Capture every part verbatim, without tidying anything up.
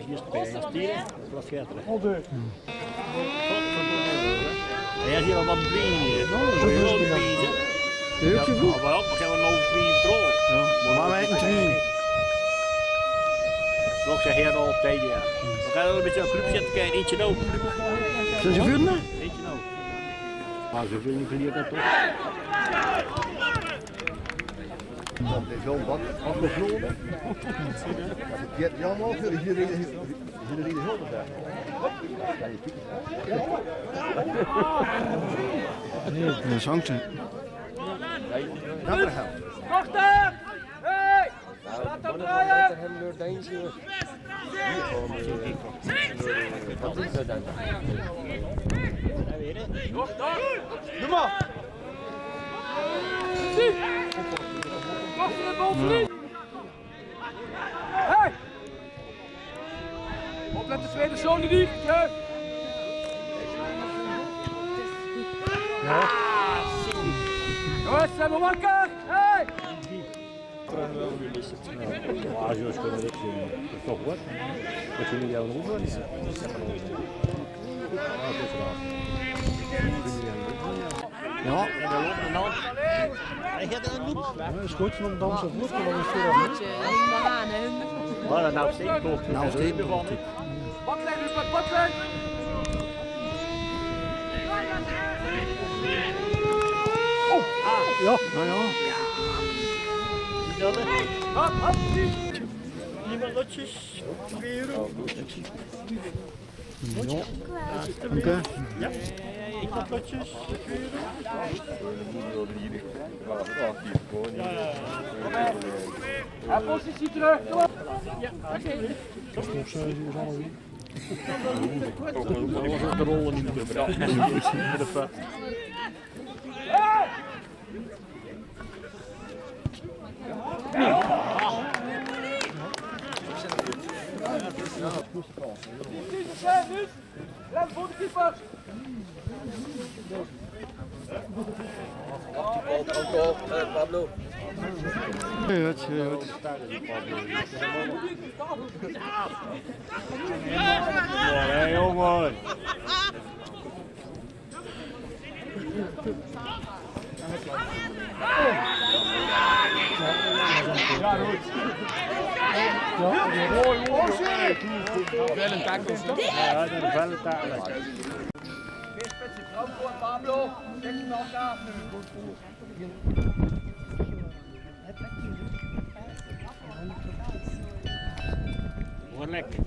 hier spelen. Stieren, dat is verder. Ja, hier al wat vrienden hier. Zo heel vrienden. Heel je vroeg? Ja, maar ook, maar gaan we nog vrienden droog. Maar wij een twien. Ik zeg hier al op tijd, ja. We gaan wel een beetje op club zitten, kijken, eentje nou. Zijn ze vuur nou? Eentje nou. Maar zoveel niet verliert dat toch. Dat is wel wat afgevlogen. Ja, Jan ook, jullie hier in de hulp daar. Nee, dat hangt er. Wachten! Hey! Laat hem draaien! Doe maar! Wacht er bovenin! Hey! Oplet de tweede zone niet! Ja! Jongens, zijn we wakker! Hey! Maar zo kunnen we dat zien. Dat is toch wat. Dat jullie jou nog doen. Ja. En dan loopt de hand. Hij gaat er niet. Dat is goed van dansen vloed, maar dat is voor Maar nou steekt toch. Nou steekt het. Baklijn, dus wat baklijn! Ja, nou ja. Dat is Hop, hop, niemand lotjes. twee euro. Ja. Oké. Ja. Ik heb lotjes. twee euro. En positie terug, kom op! Ja, oké. Stofzuigen is allemaal weer. Dat was ook de rollen niet meer. Met de vet. Rem voor de keeper! Pablo. Heel goed, heel goed. Hé jongen. Ja, goed. Ja, mooi, mooi. Wel een tackle. Ja, dat is wel een tackle. Weer spits in Frankfurt, Pablo. Kijk naar elkaar nu. Hoor lekker.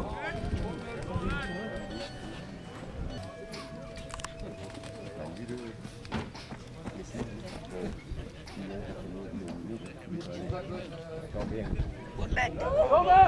Kom maar!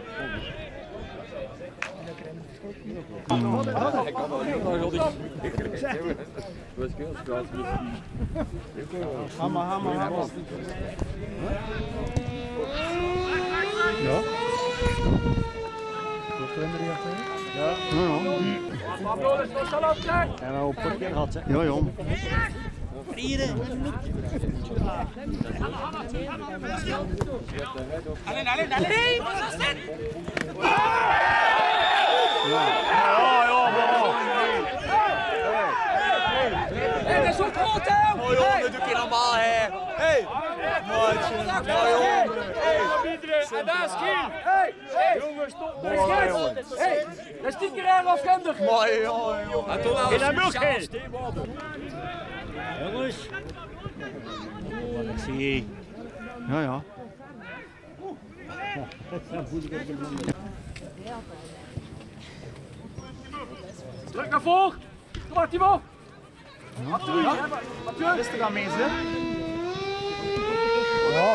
Hammer, hammer, hammer. Ja. Ja. Ja, Pablo, dat is nog zo afkijken. En nou op potje gehad, hè? ja. Ja, ja. Vieren. Alleen, alleen, alleen. Nee, wat is dit? Ja, ja, Hé, dat is ook groot, hè? oh joh, dat doe je normaal, hè? Hé! Maatje, nou joh! En daar is Giel. Hé, hé. Jongens, stop. Hé, dat is tien keer erg afgendig. Mooi joh, joh! En toen nou eens Jongens! Wat zie je? Ja, ja. Druk naar voren. Kom maar, Timo. Mathieu, Mathieu. Rustig aan mensen. Ja.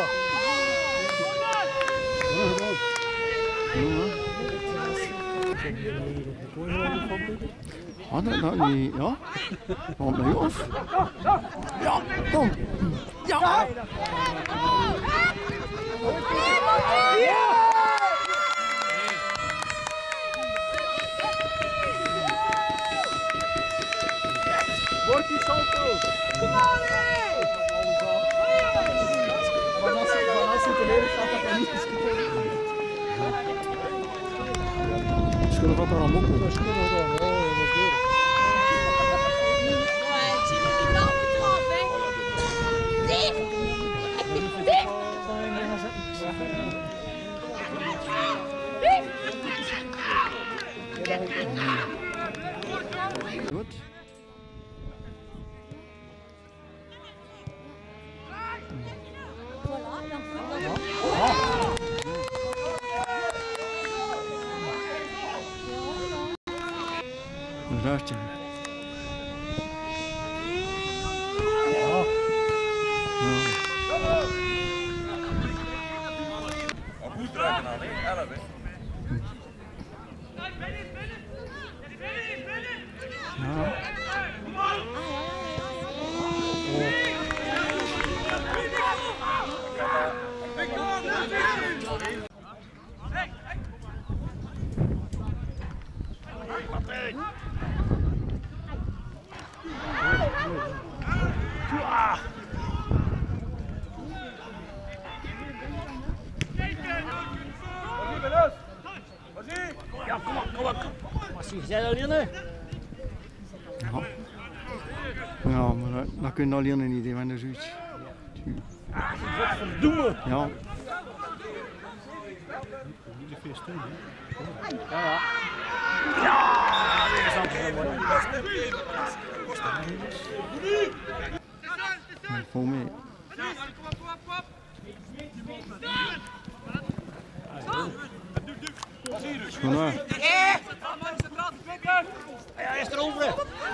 Ah, dat nou niet, ja? Want nu of? Ja, kom. Ja! Borkie salto. Maar als je te leren staat, dat er niet is. hem ook op. Dat is goed gedaan, ja, dat is goed. Goed. Een ruitje. Goed trekken dan, hè? elf, hè? Ja. Ja, kom op, kom op. Wat zie jij alleen nu? Ja. Ja, maar dat, dat kun je alleen niet doen, want dat is iets. Doe Ja. Ja, ja. Weer is Amsterdam. Vol mee. Schoenen. Ja, hij is erover.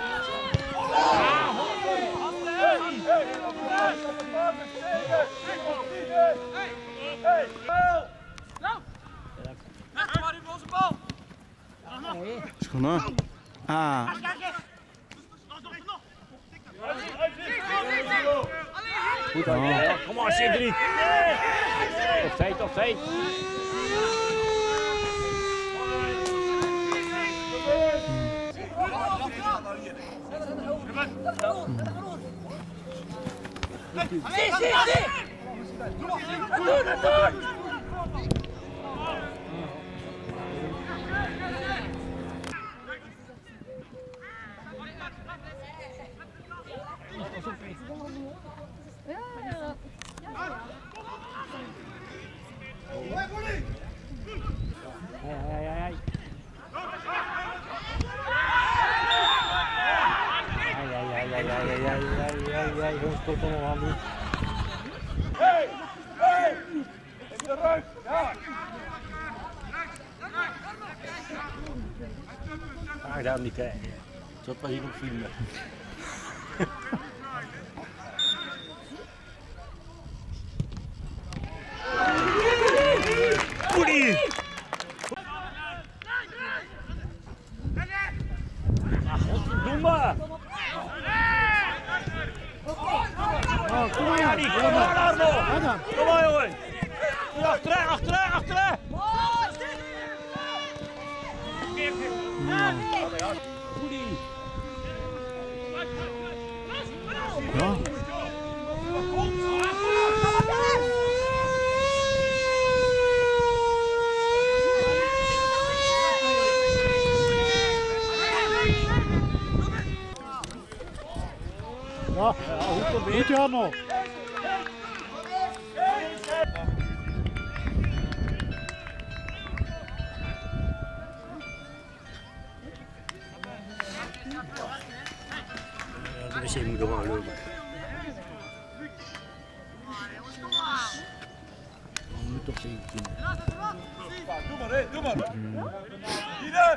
Schoenen. Ah. Goed dan, ja. Kom maar, C drie. Offside, offside. Zie, zie, zie! Doe het, doe het! Hey, hey, hey. Hey, hey, hey, hey, hey, hey, hey, hey, hey, jongens, tot nog aan doen. Hey! Hey! In de rug! Ja! Ah, daar niet kijken. Zat wel hier op filmen. Goedie! Ah, godverdomme! Oh, kom maar. Ja, die, kom maar, Arno! Ja, dan. Kom maar, jongen! Achterin, achterin, achterin! Goedie! Ja. Ja, goed geprobeerd. Goed, Arno. De wc moet er wel lopen. Je moet toch zeventien. Doe maar, hé, doe maar! Hier!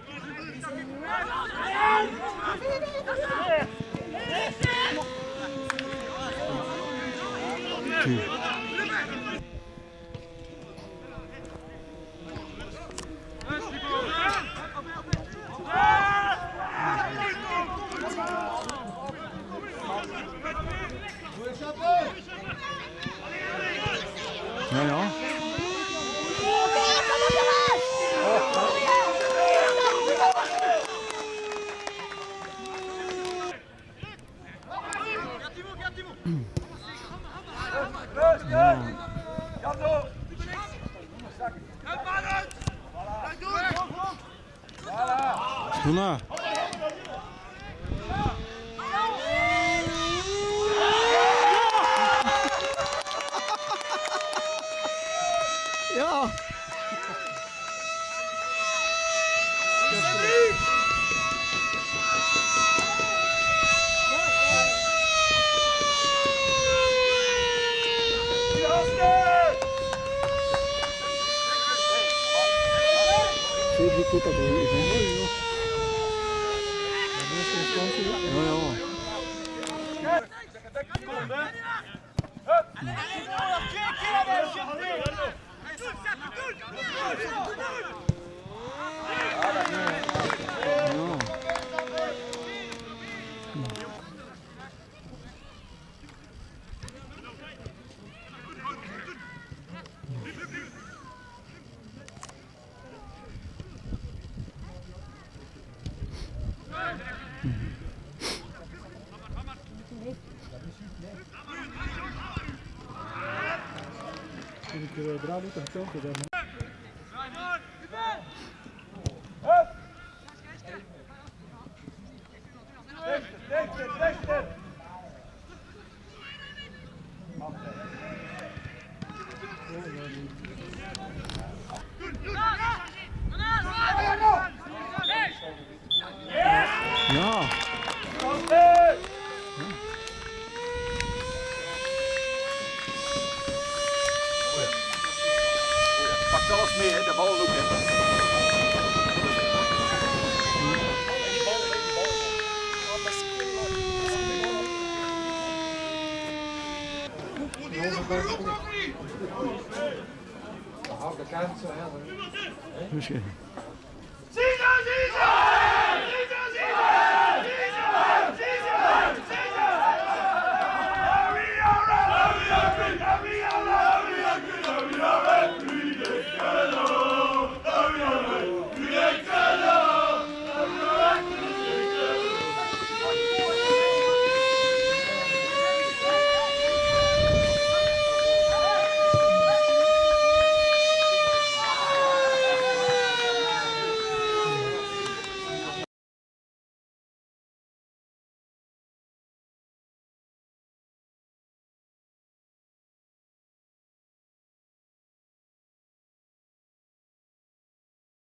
Ja, ja. Rust! Doe na. Ja. Cedric doet dat wel even. Ja, ja. Ik draai niet aan het kant. Ja. Pak zelfs mee, hè, de bal loopt in. Misschien. Ziezo, ziezo!